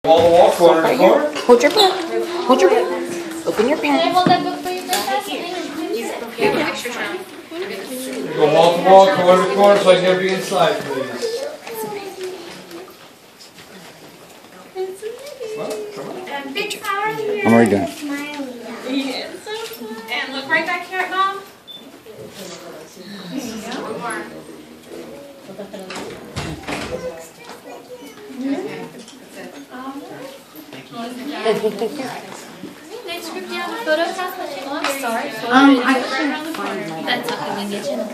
Wall to wall, corner to corner. Hold your book. Hold your book. Open your pen. Can I hold that book for you, Princess? Go wall to wall, corner to corner, so I can get you inside, please. Big power. I'm already done. And look right back here at Mom. Next group, do you have a photo class? Oh, I'm sorry. I can't find my. That's okay, we can get you.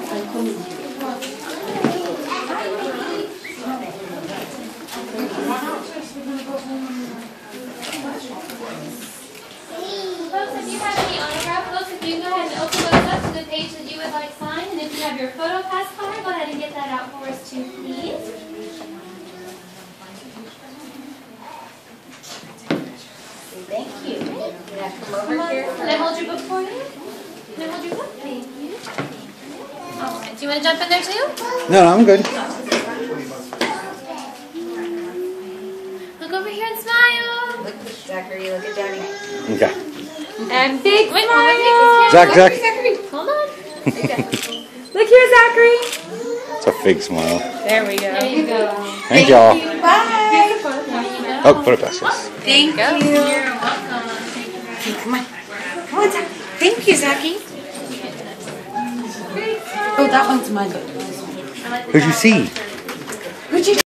Folks, if you have any autograph books, if you go ahead and open those up to the page that you would like signed, and if you have your photo pass card, go ahead and get that out for us too, please. Thank you. Can I come over here? Can I hold your book for you? Can I hold your book? Thank you. Alright, do you want to jump in there too? No, I'm good. Look over here and smile. Look, Zachary, look at Daddy. Okay. And big smile. Zach. Hold on. Look here, Zachary. It's a fake smile. There we go. There you go. Thank y'all. Bye. Oh, put it past us. Thank you. You're welcome. Come on. Come on, Zach. Thank you, Zachy. Who'd you see?